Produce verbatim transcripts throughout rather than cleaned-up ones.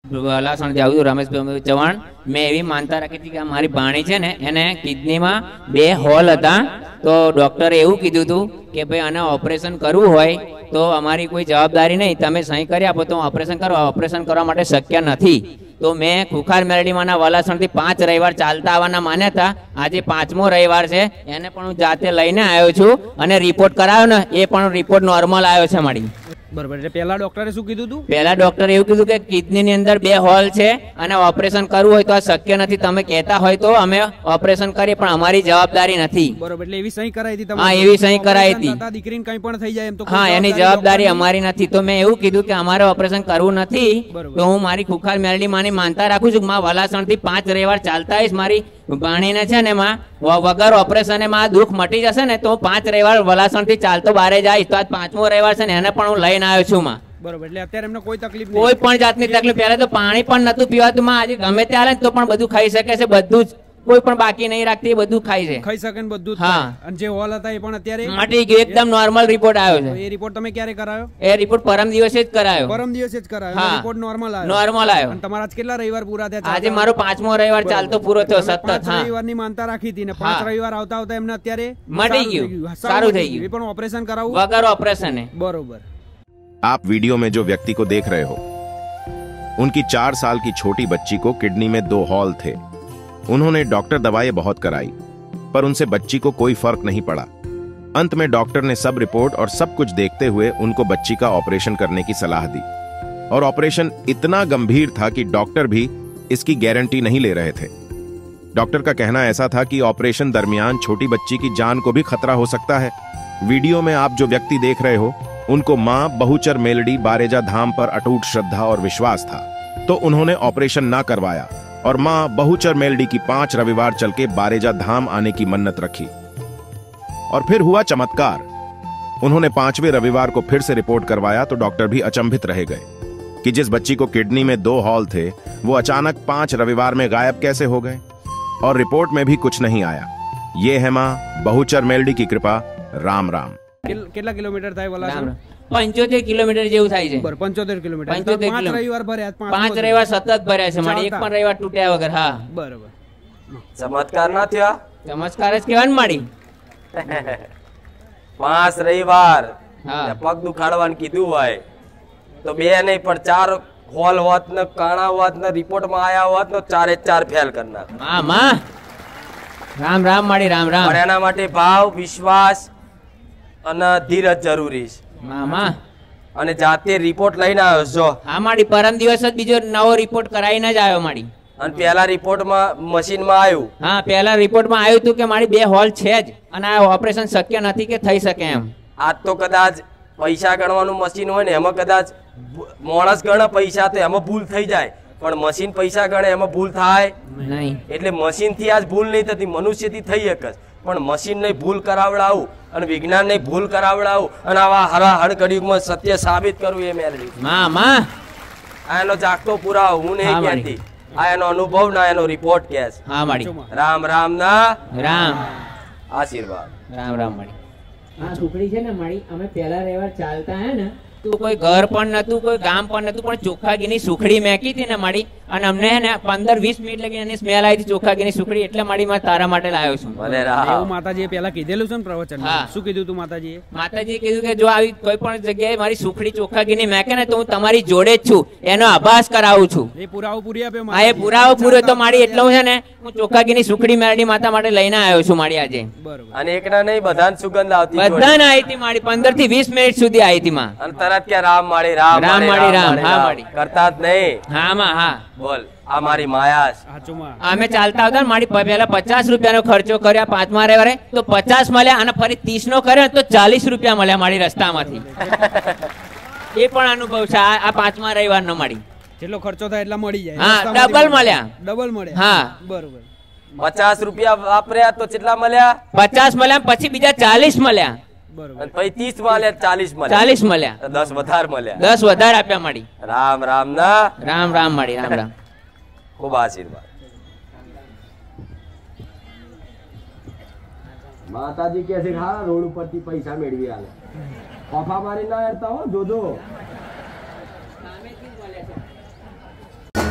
વલાસણથી આવું છું, રમેશભાઈ ચૌહાણ. મેં એવી માનતા રાખી હતી કે મારી ભાણી છે ને એને કિડનીમાં બે હોલ હતા, તો ડૉક્ટરે એવું કીધું હતું કે ભાઈ આને ઓપરેશન કરવું હોય તો અમારી કોઈ જવાબદારી નહીં, તમે સહી કરી આપો તો ઓપરેશન કરો. ઓપરેશન કરવા માટે શક્ય નથી. તો મેં ખુખાર મેરડીમાંના વલાસણથી પાંચ રવિવાર ચાલતા આવવાના માન્યા હતા. આજે પાંચમો રવિવાર છે, એને પણ હું જાતે લઈને આવ્યો છું અને રિપોર્ટ કરાવ્યો ને એ પણ રિપોર્ટ નોર્મલ આવ્યો છે મારી. બરોબર. એટલે પહેલા ડોક્ટરે શું કીધું હતું? પહેલા ડોક્ટરે એવું કીધું કે કિડનીની અંદર બે હોલ છે અને ઓપરેશન કરવું હોય તો આ શક્ય નથી, તમે કહેતા હોય તો અમે ઓપરેશન કરીએ પણ અમારી જવાબદારી નથી. બરોબર. એટલે એવી સહી કરાઈ હતી? હા, એવી સહી કરાઈ હતી. દીકરીને કંઈ પણ થઈ જાય એમ તો હા, એની જવાબદારી અમારી નથી. તો મેં એવું કીધું કે અમારે ઓપરેશન કરવું નથી, તો હું મારી ખુખાર મેરડી માની માનતા રાખું છું. માં વલાસણ થી પાંચ રવિવાર ચાલતા આવીશ. મારી ભાણીને છે ને માં વગર ઓપરેશન માં દુઃખ મટી જશે ને તો પાંચ રવિવાર વલાસણ થી ચાલતો બારે જઈશ. તો આજ પાંચમો રવિવાર છે ને એને પણ હું લઈને આવ્યો છું માં. બરોબર. એટલે અત્યારે એમને કોઈ તકલીફ કોઈ પણ જાતની તકલીફ. પહેલા તો પાણી પણ નતું પીવાતું માં, આજે ગમે ત્યારે તો પણ બધું ખાઈ શકે છે, બધું જ કોઈ પણ બાકી નહીં રાખતી, બધું ખાઈ છે, ખાઈ શકે ને બધું. હા. અને જે હોલ હતા એ પણ અત્યારે મટી ગયું, એકદમ નોર્મલ રિપોર્ટ આવ્યો છે. એ રિપોર્ટ તમે ક્યારે કરાયો? એ રિપોર્ટ પરમ દિવસે જ કરાયો. પરમ દિવસે જ કરાયો. રિપોર્ટ નોર્મલ આવ્યો. નોર્મલ આવ્યો. અને તમારા કેટલા રવિવાર પૂરા થયા? આજે મારો પાંચમો રવિવાર ચાલતો પૂરો થયો સતત. હા, રવિવારની માનતા રાખી હતી ને પાંચ રવિવાર આવતા આવતા એમને અત્યારે મટી ગયું, સારું થઈ ગયું. એ પણ ઓપરેશન કરાવવું વગર ઓપરેશન. बरोबर. आप वीडियो में जो व्यक्ति को देख रहे हो उनकी चार साल की छोटी बच्ची को किडनी में दो हॉल थे। उन्होंने डॉक्टर दवाएं बहुत कराई पर उनसे बच्ची को कोई फर्क नहीं पड़ा। अंत में डॉक्टर ने सब रिपोर्ट और सब कुछ देखते हुए उनको बच्ची का ऑपरेशन करने की सलाह दी और ऑपरेशन इतना गंभीर था कि डॉक्टर भी इसकी गारंटी नहीं ले रहे थे। डॉक्टर का कहना ऐसा था कि ऑपरेशन दरमियान छोटी बच्ची की जान को भी खतरा हो सकता है। वीडियो में आप जो व्यक्ति देख रहे हो उनको मां बहुचर मेलडी बारेजा धाम पर अटूट श्रद्धा और विश्वास था, तो उन्होंने ऑपरेशन ना करवाया और मां बहुचर मेलडी की पांच रविवार चल के बारेजा धाम आने की मन्नत रखी और फिर हुआ चमत्कार। उन्होंने पांचवें रविवार को फिर से रिपोर्ट करवाया तो डॉक्टर भी अचंभित रह गए कि जिस बच्ची को किडनी में दो हॉल थे वो अचानक पांच रविवार में गायब कैसे हो गए और रिपोर्ट में भी कुछ नहीं आया। ये है मां बहुचर मेलडी की कृपा। राम राम। કેટલા કિલોમીટર થાય વલાસણ? પંચોતેર કિલોમીટર જેવું થાય છે. બરાબર, પંચોતેર કિલોમીટર. પંચોતેર પાંચ રવિવાર ભર્યા, પાંચ રવિવાર સતત ભર્યા છે મારી, એક પણ રવિવાર તૂટ્યા વગર. હા, બરાબર. ચમત્કાર ના થયા? ચમત્કાર જ કહેવાનું માડી. પાંચ રવિવાર હા પગ દુખાડવાનું કીધું હોય તો બે નહીં પણ ચાર હોલ હોત ને કાણા હોત ને રિપોર્ટ માં આયા હોત ને ચારે ચાર ફેલ કરી નાખ. હા માં, રામ રામ માડી, રામ રામ. પણ એના માટે ભાવ, વિશ્વાસ અને ધીરજ જરૂરી છે મામા. અને જાતે રિપોર્ટ લઈને આવ્યો છો? હા માડી, પરમ દિવસ જ બીજો નવો રિપોર્ટ કરાવીને જ આવ્યો માડી. અને પહેલા રિપોર્ટમાં મશીનમાં આવ્યું? હા, પહેલા રિપોર્ટમાં આવ્યું હતું કે મારી બે હોલ છે જ અને આ ઓપરેશન શક્ય નથી કે થઈ શકે એમ. આજ તો કદાચ પૈસા ગણવાનું મશીન હોય ને એમાં કદાચ માણસ ગણે પૈસા તો એમાં ભૂલ થઈ જાય, પણ મશીન પૈસા ગણે એમાં ભૂલ થાય નહીં. એટલે મશીન થી આજ ભૂલ નહીં થતી, મનુષ્યથી થઈ એક જ. પણ મશીન ને ભૂલ કરાવડાવું અને વિજ્ઞાન ને ભૂલ કરાવડાવું અને આવા હરાહર કળિયુગમાં સત્ય સાબિત કરવું એ મેળવી. મામા આ એનો જાગતો પુરાવો હું નહીં કહેતી, આ એનો અનુભવ ના એનો રિપોર્ટ કહે છે. હા માડી. રામ રામ ના રામ આશીર્વાદ. રામ રામ માડી. આ સુખડી છે ને માડી, અમે પહેલા રવિવાર ચાલતા હે ને તો કોઈ ઘર પણ નતું, કોઈ ગામ પણ નતું, પણ ચોખ્ખા ઘીની સુખડી મેકી હતી ને માડી, અને અમને ને પંદર વીસ મિનિટ લગી એની સ્મેલ આવી હતી ચોખ્ખા ઘીની સુખડી, એટલે માડી માં તારા માટે લાવ્યો છું. એવું માતાજીએ પહેલા કીધેલું છે ને પ્રવચન? શું કીધું તું માતાજીએ? માતાજીએ કીધું કે જો આવી કોઈ પણ જગ્યાએ મારી સુખડી ચોખ્ખા ઘીની મેકે ને તો હું તમારી જોડે જ છું, એનો આભાસ કરાવું છું. એ પુરાવો પૂરી આપ્યો? હા, એ પુરાવો પૂરો તો માડી એટલો છે ને, હું ચોખ્ખા ઘીની સુખડી મેરડી માતા માટે લઈને આવ્યો છું માડી આજે. બરોબર. અને એકના નહીં બધાને સુગંધ આવતી, બધાને આવી હતી માડી, પંદર થી વીસ મિનિટ સુધી આવી હતી માં. અને તરત કે રામ માળી, રામ રામ માળી, રામ. હા માડી કરતા જ નહીં. હા માં. હા બોલ, આ મારી માયા છે. સાચું માં. અમે ચાલતા હતા માડી, પહેલા પચાસ રૂપિયાનો ખર્ચો કર્યા પાંચમા રવિવારે, તો પચાસ મળ્યા, અને ફરી ત્રીસ નો કર્યો તો ચાલીસ રૂપિયા મળ્યા માડી રસ્તામાંથી. એ પણ અનુભવ છે આ પાંચમા રવિવાર નો માડી. જેટલો ખર્ચો થાય એટલા મળી જાય. હા, ડબલ મળ્યા. ડબલ મળે. હા બરોબર. પચાસ રૂપિયા વાપર્યા તો કેટલા મળ્યા? પચાસ મળ્યા, પછી બીજા ચાલીસ મળ્યા, અને પછી ત્રીસ મળ્યા, ચાલીસ મળ્યા, ચાલીસ મળ્યા, દસ વધારે મળ્યા, દસ વધારે આપ્યા માડી. રામ રામ ના રામ રામ માડી, રામ રામ. ખૂબ આશીર્વાદ. માતાજી કે છે હા રોડ ઉપરથી પૈસા મેળવી આલે, કફા મારી ના હેરતા હો જોજો.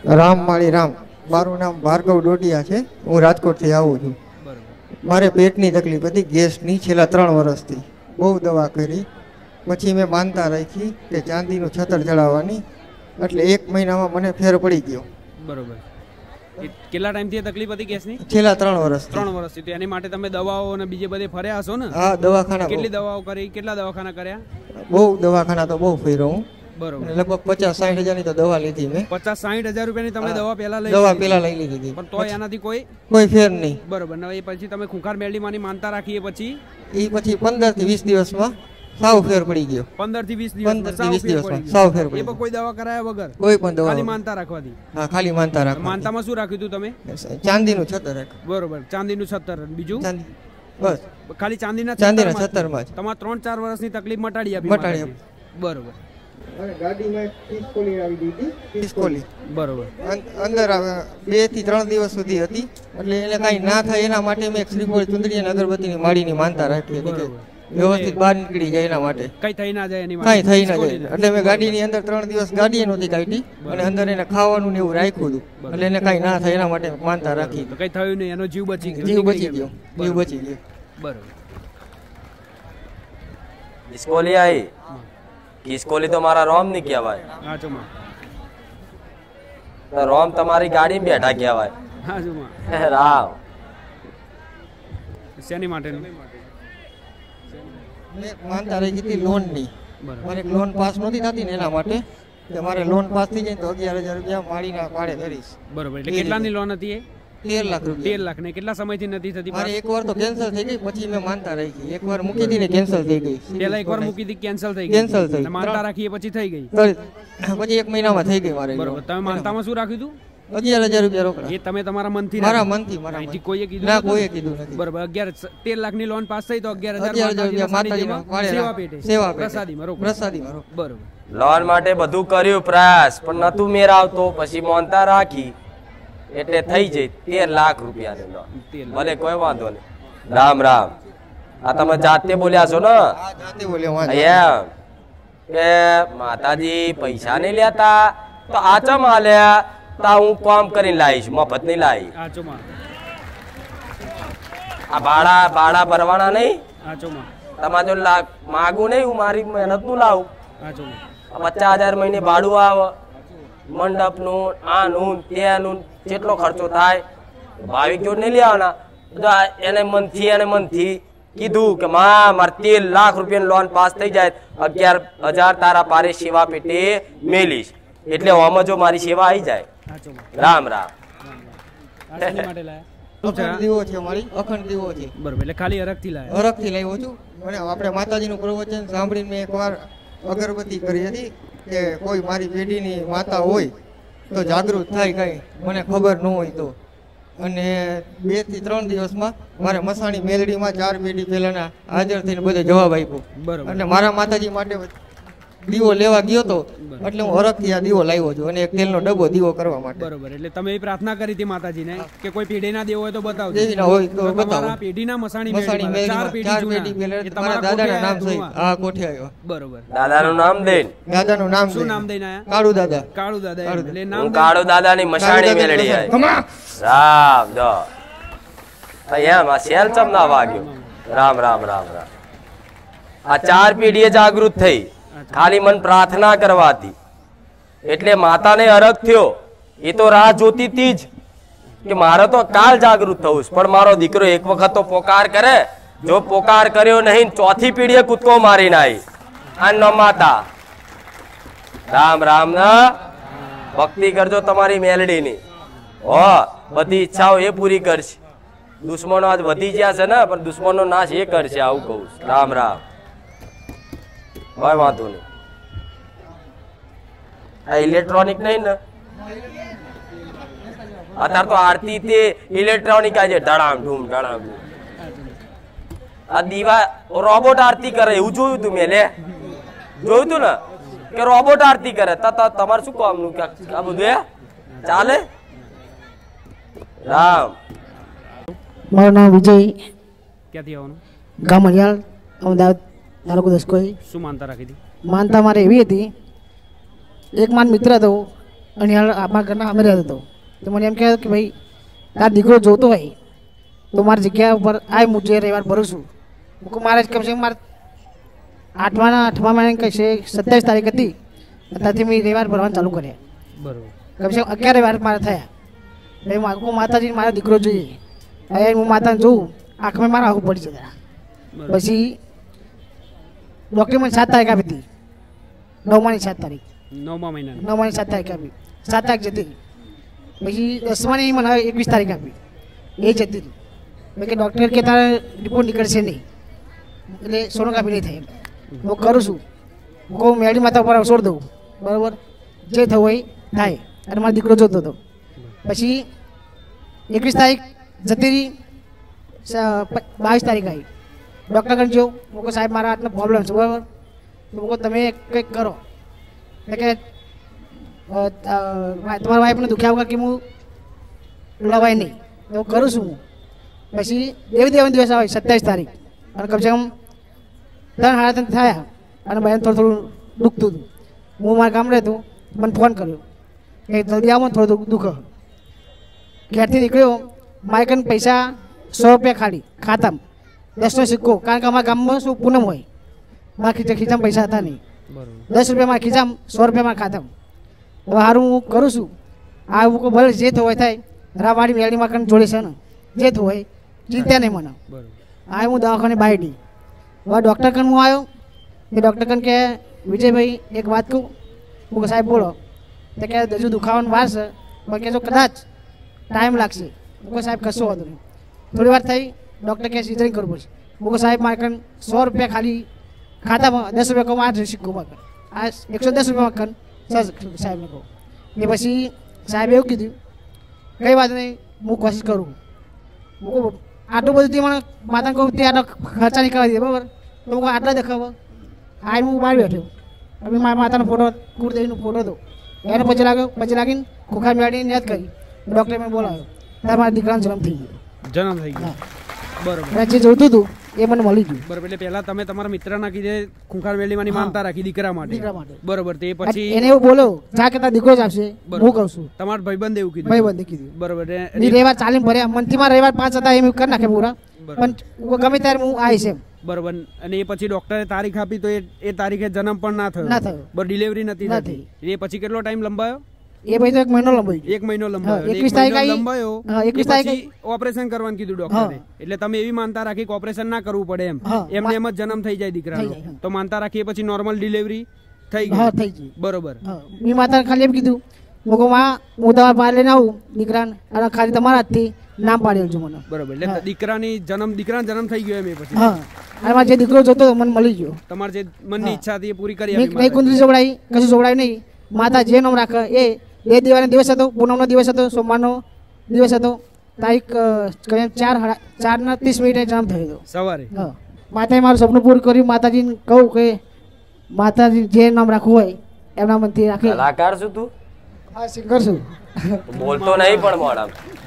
રામ માળી રામ, મારું નામ ભાર્ગવ ડોડિયા છે. હું રાજકોટથી આવું છું. બરોબર. મારે પેટની તકલીફ હતી ગેસની છેલ્લા ત્રણ વર્ષથી. બહુ દવા કરી, પછી મેં માનતા રાખી કે ચાંદીનું છતર ચડાવવાની, એટલે એક મહિનામાં મને ફેર પડી ગયો. બરોબર. એ કેટલા ટાઈમથી એ તકલીફ હતી ગેસની? છેલ્લા ત્રણ વર્ષ. ત્રણ વર્ષથી. તો એની માટે તમે દવાઓ અને બીજે બધે ફર્યા હશો ને? હા, દવાખાના. કેટલી દવાઓ કરી? કેટલા દવાખાના કર્યા? બહુ દવાખાના તો બહુ ફર્યો હું. બરોબર. લગભગ પચાસ સાઠ હજારની તો દવા લીધી મેં. પચાસ સાઠ હજાર રૂપિયાની તમે દવા પહેલા લઈ દવા પેલા લઈ લીધી હતી, પણ તો એનાથી કોઈ કોઈ ફેર નહીં. બરોબર. ને એ પછી તમે ખૂંખાર મેરડીમાંની માનતા રાખી, એ પછી એ પછી પંદર થી વીસ દિવસમાં સાવ ફેર પડી ગયો. પંદર થી વીસ પંદર થી વીસ દિવસ દિવસમાં સાવ ફેર એ પડી પણ કોઈ દવા કરાયા વગર? કોઈ પણ દવા ખાલી માનતા રાખવાથી? હા, ખાલી માનતા રાખ. માનતામાં શું રાખ્યું હતું તમે? ચાંદીનું છતર રાખ. બરોબર. ચાંદીનું છત્તર. બીજું? ચાંદી બસ ખાલી ચાંદીના ચાંદીના છત્તરમાં જ તમારા ત્રણ ચાર વર્ષની તકલીફ મટાડી આપી? મટાડી આપી. બરોબર. અને ગાડીમાં પિસ્કોલી આવી દીધી. પિસ્કોલી બરોબર. અંદર બે થી ત્રણ દિવસ સુધી હતી, એટલે એને કાંઈ ના થાય એના માટે મેં શ્રીફળ ચુંદડી અને અગરબત્તીની માળીની માનતા રાખી હતી કે વ્યવસ્થિત બહાર નીકળી જાય એના માટે, કઈ થઈ ના જાય એની માટે. કાંઈ થઈ ના જાય. એટલે મેં ગાડીની અંદર ત્રણ દિવસ ગાડી નહોતી કાઢી, અને અંદર એને ખાવાનું ને એવું રાખ્યું હતું, એટલે એને કાંઈ ના થાય એના માટે માનતા રાખી. તો કઈ થયું નહીં, એનો જીવ બચી ગયો? જીવ બચી ગયો. જીવ બચી ગયો. બરોબર. કિસકોલી આવી. કિસકોલી તો મારા રોમ ની કહેવાય. હા ચોમા. તો રોમ તમારી ગાડી બેઠા કહેવાય. હા ચોમા. રામ. શેની માટેનું? મેં માનતા રાખી હતી લોનની. બરોબર. મારે લોન પાસ નહોતી થતી ને એના માટે કે મારે લોન પાસ થઈ જાય તો અગિયાર હજાર રૂપિયા માળીના પાડે કરીશ. બરોબર. એટલે કેટલાની લોન હતી એ? તેર લાખ રૂપિયા. તેર લાખ. ને કેટલા સમયથી નથી થતી? મારે એક વાર તો કેન્સલ થઈ ગઈ, પછી મેં માનતા રાખી. એક વાર મૂકી હતી ને કેન્સલ થઈ ગઈ. પેલા એક વાર મૂકી હતી, કેન્સલ થઈ ગઈ. કેન્સલ થઈ. અને માનતા રાખી એ પછી થઈ ગઈ. પછી એક મહિનામાં થઈ ગઈ મારે. બરોબર. તમે માનતામાં શું રાખ્યું હતું? અગિયાર હજાર રૂપિયા રોકડા. એ તમે તમારા મનથી મારા રાખ્યું? મનથી. મારા અહીંથી મનથી. કોઈએ કીધું ના, નતું? કોઈએ કીધું નથી. બરોબર. અગિયાર તેર લાખ ની લોન પાસ થઈ તો અગિયાર હજાર અગિયાર હજાર રૂપિયા માતાજીના માતાજીના પાડે સેવા રાખ. પેટે, સેવા પેટે. પ્રસાદીમાં રોકડા. પ્રસાદીમાં રોકડા. બરોબર. લોન માટે બધું કર્યું પ્રયાસ, પણ નતું મેર આવતો. પછી મોનતા રાખી એટલે થઈ જાય તેર લાખ રૂપિયાની લોન. ભલે કોઈ વાંધો નહીં. રામ રામ. આ તમે જાતે બોલ્યા છો ને? હા, જાતે બોલ્યો. વાંધો નહીં. એમ કે માતાજી પૈસા નહીં લેતા તો આચમ આલ્યા તા હું કામ કરીને લાવીશ, મફત નહીં લાવી. આ ચોમા. આ ભાડા ભાડા ભરવાના નહીં. આ ચોમા. તમારે જો લા- માગું નહીં, હું મારી મહેનત નું લાવું. આ ચોમા. પચાસ હજાર મહિને ભાડું આવે, મંડપનું, આનું તેનું, કેટલો ખર્ચો થાય. ભાવિક જોડ નહીં લેવાના. જો આ એને મનથી એને મનથી કીધું કે માં મારે તેર લાખ રૂપિયાની લોન પાસ થઈ જાય, અગિયાર હજાર તારા પારે સેવા પેટે મેલીશ, એટલે આમાં જો મારી સેવા આવી જાય. આ ચોમા. રામ રામ. આ શેની માટે લાયા? અખંડ દીવો છે મારી. અખંડ દીવો છે. બરોબર. એટલે ખાલી અરગથી લાયા? હરખથી લાવ્યો છું. મને આપણે માતાજીનું પ્રવચન સાંભળીને મેં એકવાર અગરબત્તી કરી હતી કે કોઈ મારી પેઢીની માતા હોય તો જાગૃત થાય કઈ મને ખબર ન હોય તો. અને બે થી ત્રણ દિવસમાં મારે મસાણી મેલડીમાં ચાર પેઢી પહેલાના હાજર થઈને બધે જવાબ આપ્યો. બરોબર. અને મારા માતાજી માટે દીવો લેવા ગયો તો, એટલે હું હરખથી આ દીવો લાવ્યો છું, અને એક તેલનો ડબ્બો દીવો કરવા માટે. બરોબર. એટલે તમે એ પ્રાર્થના કરી હતી માતાજીને કે કોઈ પેઢીના દેવો હોય તો બતાવજો. દેવીના હોય તો બતાવો. તમારા પેઢીના મસાણી મસાણી મેળવીમાં ચાર મેલડીમાં ચાર પેઢી પેઢી જૂના. પહેલા એ મારા તમારા દાદાના નામ કોઠે સહિત આવ્યા. આ કોઠે આવ્યા. બરોબર. દાદાનું નામ દઈને. દાદાનું નામ શું દઈને. નામ દઈને આયા? કાળુ દાદા. કાળુ દાદા. એમ. એટલે નામ હું દઈને- કાળુ દાદાની મસાણી મેળડી આવી. રામ જો એમ આ શેલ ચમ ના વાગ્યો. રામ રામ રામ રામ. આ ચાર પેઢીએ જાગૃત થઈ, ખાલી મન પ્રાર્થના કરવાથી, એટલે માતાને અરગ થયો. એ તો રાહ જોતી હતી જ કે મારે તો કાલ જાગૃત થવું છે, પણ મારો દીકરો એક વખત તો પોકાર કરે. જો પોકાર કર્યો નહીં, ચોથી પેઢીએ કૂદકો મારીને આવી. આ ન માતા. રામ રામ ના. ભક્તિ કરજો તમારી મેલડીની. હો બધી ઈચ્છાઓ એ પૂરી કરશે. દુશ્મનો આજ વધી ગયા છે ને, પણ દુશ્મનો નાશ એ કરશે. આવું કહું છું. રામ રામ. કોઈ વાંધો નહીં. આ ઇલેક્ટ્રોનિક નહીં ને, અત્યારે તો આરતી તે ઇલેક્ટ્રોનિક આજે ધડામ ધૂમ ધડામ ધૂમ. આ દીવા રોબોટ આરતી કરે એવું જોયું તું મેં. લે જોયું તું ને કે રોબોટ આરતી કરે. તમારે શું કામનું આ બધું એ ચાલે? રામ. મારું નામ વિજય, ક્યાંથી આવવાનું? ગામ અડિયાળ, અમદાવાદ તાલુકો દસકોઈ. શું માનતા રાખી હતી? માનતા મારે એવી હતી, એક માન મિત્ર હતો અને હાલ અમારા ઘરના અમે રહેતો હતો તો મને એમ કહેતો કે ભાઈ તાર દીકરો જોતો હોય તો મારી જગ્યા ઉપર આ હું જે રવિવાર ભરું છું હું મારે કમસે કમ મારે આઠમાના આઠમા મહિને કહીશે સત્યાવીસ તારીખ હતી ત્યાંથી મેં રવિવાર ભરવાનું ચાલુ કર્યા બરોબર કમસે કમ અગિયાર રવિવાર મારે થયા એટલે હું માતાજીને મારો દીકરો જોઈએ હવે હું માતાને જોઉં આંખમાં મારા આવું પડી જતા પછી ડૉક્ટરે મને સાત તારીખ આપી હતી નવમાની સાત તારીખ નવમા મહિના નવમાની સાત તારીખ આપી સાત તારીખ જતી પછી દસમાની મને એકવીસ તારીખ આપી એ જતી મેં કે ડૉક્ટર કે તારે રિપોર્ટ નીકળશે નહીં એટલે સોનોગ્રાફી નહીં થાય હું કરું છું હું કહું મેળી માતા ઉપર છોડ દઉં બરાબર જે થવું હોય થાય અને મારો દીકરો જોતો હતો પછી એકવીસ તારીખ જતી રહી બાવીસ તારીખ આવી ડૉક્ટર કણ જો હું કહું સાહેબ મારા હાથનો પ્રોબ્લેમ છે બરાબર તો હું કહું તમે કંઈક કરો એટલે કે તમારા વાઈફને દુખ્યા વગર કે હું લવાય નહીં તો હું કરું છું હું પછી દેવી દેવાનો દિવસ આવે સત્યાવીસ તારીખ અને કમસે કમ ત્રણ સાડા ત્રણ થયા અને બહેન થોડું થોડું દુખતું હતું હું મારા ગામ રહેતું મને ફોન કર્યો કે જલ્દી આવો ને થોડું દુઃખ ઘેરથી નીકળ્યો મારે કને પૈસા સો રૂપિયા ખાલી ખાતામાં દસનો સિક્કો કારણ કે અમારા ગામમાં શું પૂનમ હોય મારા ખીચા ખીચામાં પૈસા હતા નહીં દસ રૂપિયા મારા ખીચામાં સો રૂપિયા મારા ખાતામાં હવે સારું હું કરું છું આ હું ભલે જે થયું હોય થાય રાવાડી મેળીમાં કને જોડે છે ને જે થયું હોય ચિંતા નહીં મને આ હું દવાખાને બાયડી હવે ડૉક્ટર કન હું આવ્યો એ ડૉક્ટર કન કે વિજયભાઈ એક વાત કહું હું સાહેબ બોલો તો કે હજુ દુખાવાનું વાર છે પણ કે જો કદાચ ટાઈમ લાગશે હું સાહેબ કશું વાંધો નહીં થોડી વાર થઈ ડૉક્ટર કે સિઝરિંગ કરવું પડશે હું સાહેબ મારે કન સો રૂપિયા ખાલી ખાતામાં દસ રૂપિયા કહું આ સિક્કો કર આ એકસો દસ રૂપિયામાં કન સાહેબને કહું ને પછી સાહેબે એવું કીધું કંઈ વાત નહીં હું કોશિશ કરું હું આટલું બધું તે મને માતાને કહું તે આટલો ખર્ચા નહીં કરવા દે બરાબર તો હું આટલા દેખાવો આ હું બહાર બેઠ્યો હવે મારા માતાનો ફોટો કુળદેવીનો ફોટો હતો એને પછી લાગ્યો પછી લાગીને ખોખા મેળવીને યાદ કરી ડૉક્ટરે મને બોલાવ્યો ત્યારે મારા દીકરાનો જન્મ થઈ ગયો જન્મ થઈ ગયો બરોબર જે જોઈતું હતું એ મને મળી ગયું બરોબર એટલે પહેલા તમે તમારા મિત્રના કીધે ખૂંખાર મેળવીની માનતા રાખી દીકરા માટે દીકરા માટે બરોબર તે પછી એને એવું બોલો જા કે તારા દીકરો જ આવશે હું કહું છું તમારા ભાઈબંધ એવું કીધું ભાઈબંધે કીધું બરોબર ની રવિવાર ચાલીને ભર્યા મનથી મારા રવિવાર પાંચ હતા એમ કરી નાખે પૂરા પણ ગમે ત્યારે હું આવીશ એમ બરોબર અને એ પછી ડોક્ટરે તારીખ આપી તો એ તારીખે જન્મ પણ ના થયો ના થયો બરોબર ડિલિવરી નથી થતી એ પછી કેટલો ટાઈમ લંબાયો એ ભાઈ તો એક મહિનો લંબાઈ એક મહિનો લંબાયો એકવીસ તારીખ આવી લંબાયો એકવીસ તારીખ ઓપરેશન કરવાનું કીધું ડોક્ટરે એટલે તમે એવી માનતા રાખી કે ઓપરેશન ના કરવું પડે એમ એમને એમ જ જન્મ થઈ જાય દીકરાનો તો માનતા રાખીએ પછી નોર્મલ ડિલિવરી થઈ ગઈ હા થઈ ગઈ બરોબર મેં માતા ખાલી એમ કીધું હું કહું માં હું તમારા બહાર લઈને આવું દીકરાને અને ખાલી તમારા હાથથી નામ પાડી આવજો મને બરોબર એટલે દીકરાની જન્મ દીકરાનો જન્મ થઈ ગયો એમ એ પછી હા અને મારે જે દીકરો જોતો મને મળી ગયો તમારે જે મનની ઈચ્છા હતી એ પૂરી કરી મેં નહીં કુંદરી જોવડાવી કશું જોવડાવી નહીં માતા જે નામ રાખે એ બે દિવાળીનો દિવસ હતો પૂનમનો દિવસ હતો સોમવારનો દિવસ હતો તારીખ ચાર ચાર ના ત્રીસ મિનિટે જન્મ થયો હતો સવારે હા માતાએ મારું સપનું પૂરું કર્યું માતાજીને કહું કે માતાજી જે નામ રાખવું હોય એમના મનથી રાખી કલાકાર છું તું હા સિંગર છું બોલતો નહીં પણ મોડા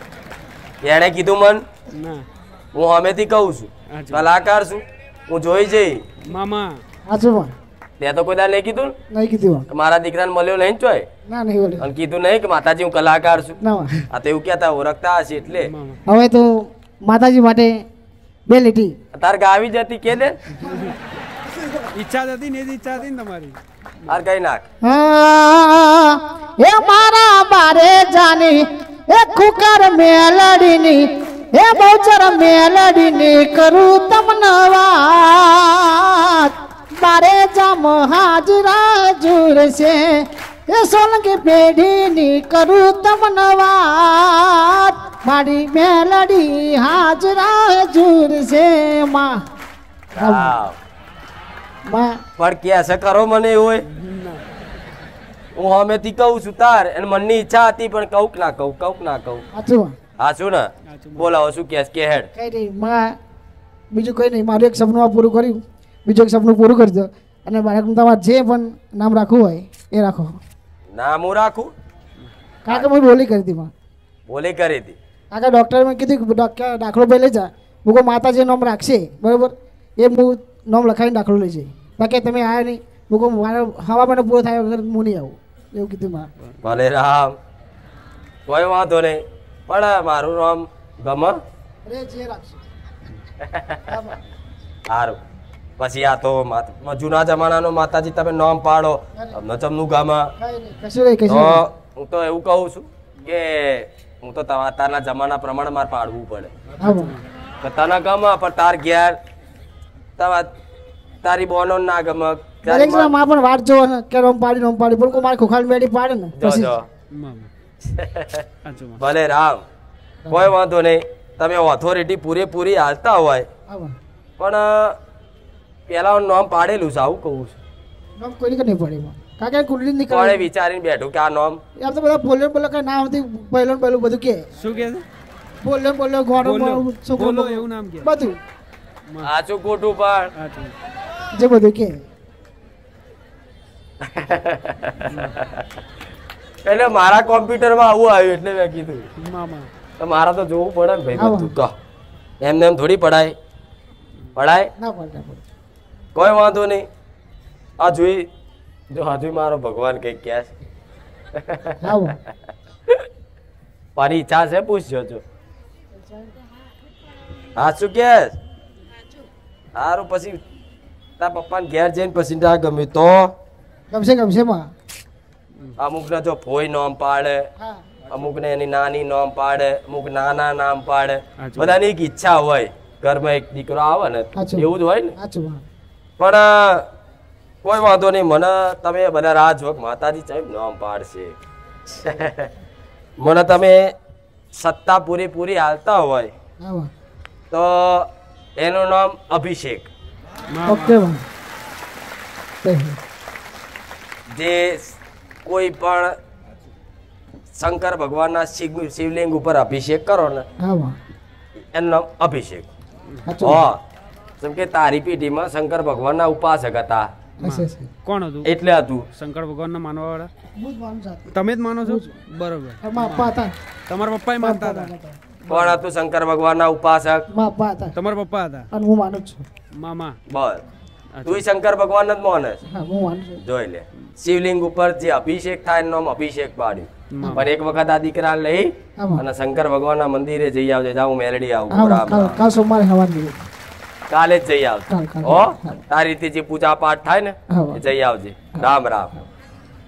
એને કીધું મન ના હું હમેથી કહું છું કલાકાર છું હું જોઈ જઈ મામા હાચું પણ તે તો કોઈ દા નહીં કીધું નહીં કીધું કે મારા દીકરાને મળ્યો નહીં ચોય ના નહીં બોલે અને કીધું નહીં કે માતાજી હું કલાકાર છું ના આ તો એવું કહેતા ઓળખતા હશે એટલે હવે તો માતાજી માટે બે લીટી તાર ગાવી જતી કે દે ઈચ્છા હતી ને એ ઈચ્છા હતી ને તમારી તાર કઈ નાખ એ મારા બારે જાની એ ખુકર મેલડીની એ બહુચર મેલડીની કરું તમને વાત બારે જામ હાજરા જુરશે એ સોલંકી પેઢીની કરું તમને વાત મારી મેલડી હાજરા જુરશે માં પણ કે છે ખરો મને એવું હોય હું હમેથી કહું છું તાર અને મનની ઈચ્છા હતી પણ કહું ના કહું કહું ના કહું સાચું હા શું ને બોલાવો શું કે કે હેડ કઈ નહીં માં બીજું કઈ નહીં મારું એક સપનું પૂરું કર્યું બીજું એક સપનું પૂરું કરજો અને બાળકનું તમારે જે પણ નામ રાખવું હોય એ રાખો નામ હું રાખું કારણ કે મેં બોલી કરી હતી માં બોલી કરી હતી કારણ કે ડૉક્ટરે મેં કીધું કે ડૉક્ટર દાખલો ભાઈ લઈ જા હું કહું માતા જે નામ રાખશે બરાબર એ હું નામ લખાવીને દાખલો લઈ જઈ બાકી તમે આવ્યા નહીં હું કહું મારે હવા મને પૂરો થાય વગર હું નહીં આવું એવું કીધું માં. ભલે રામ, કોઈ વાંધો નહીં, પણ મારું નામ ગમ અરે જે રાખશું. સારું. પછી આ તો માત- જૂના જમાનાનો માતાજી તમે નામ પાડો, અમને ચમનું ગામાં. કાંઈ નહીં, કશું નહીં, કશું તો નહીં. હું તો એવું કહું છું કે હું તો તમા- તારના જમાના પ્રમાણે મારે પાડવું પડે. હા માં. કે તને ગમે પણ તાર ઘેર તમા- તારી બોનો ના ગમે. દરેક જણા માં પણ વાત જોવો ને કે રોમ પાડી રોમ પાડી પણ કોઈ મારે ખોખાલ મેડી પાડે ને જો પછી જો મામા સાચું માં. ભલે રામ, કોઈ વાંધો નહીં. તમે ઓથોરિટી પૂરેપૂરી હાલતા હોય હા માં. પણ પેલા નામ પાડેલું છે, આવું કહું છું. નામ કોઈને નહીં પડે માં. કારણ કે કુંડલી કોણે નીકળે વિચારીને બેઠું કે આ નામ એમ તો બધા બોલે બોલે કઈ ના આવતી પહેલો પહેલું બધું કે શું કે છે? બોલે બોલે ઘોડો બોલો, છોકરો બોલો એવું નામ કે. બધું આચું ખોટું પણ સાચું. જે બધું કે એટલે મારા કોમ્પ્યુટરમાં આવું આવ્યું એટલે મેં કીધું મામા તો મારા તો જોવું પડે ને ભાઈ આવો. બધું. તો એમને એમ થોડી પડાય પડાય ના પડે ના પડે. કોઈ વાંધો નહીં. આ જોઈ જો હજુ મારો ભગવાન કઈક કહે છે. હા માં. મારી ઈચ્છા છે, પૂછજો જો. હા શું કે સારું. પછી તાર પપ્પાને ઘેર જઈને પછી ના ગમ્યું તો ગમશે ગમશે માં. અમુક ને જો ફોઈ નામ પાડે, હા અમુક ને એની નાની નામ પાડે, અમુક નાના નામ પાડે. સાચું. બધાની એક ઈચ્છા હોય, ઘરમાં એક દીકરો આવે ને સાચું. એવું જ હોય ને. સાચું માં. પણ કોઈ વાંધો નહીં. મને તમે બધા રાહ જો કે માતાજી સાહેબ નામ પાડશે. મને તમે સત્તા પૂરેપૂરી હાલતા હોય હા માં. તો એનું નામ અભિષેક. ઓકે માં. જે કોઈ પણ શંકર ભગવાનના શિવ- શિવલિંગ ઉપર અભિષેક કરો ને હા માં. એનું નામ અભિષેક. સાચું. હા, જેમ કે તારી પેઢીમાં શંકર ભગવાનના ઉપાસક હતા હશે હશે. કોણ હતું? એટલે હતું. શંકર ભગવાનના માનવા વાળા હું જ માનું સાથે. તમે જ માનો છો? બરોબર. મારા પપ્પા હતા. તમારા પપ્પા માનતા હતા? કોણ હતું શંકર ભગવાનના ઉપાસક? મારા પપ્પા હતા તમારા પપ્પા હતા? અને હું માનું જ છું. મામા. બસ તું શંકર ભગવાન જ માને છે. હા હું માનું છું. જોઈ લે, શિવલિંગ ઉપર જે અભિષેક થાય એનું નામ અભિષેક પાડ્યું. મામા. પણ એક વખત આ દીકરા લઈ આમાં. અને શંકર ભગવાનના મંદિરે જઈ આવજે. જાઉં મેલડી આવું. હા રામ કાલ રામ. કાલ સોમવારે સવારની કાલે જ જઈ આવજે. કાલ કાલ હો, હા. તારી રીતે જે પૂજા પાઠ થાય ને હા. એ જઈ આવજે. રામ રામ.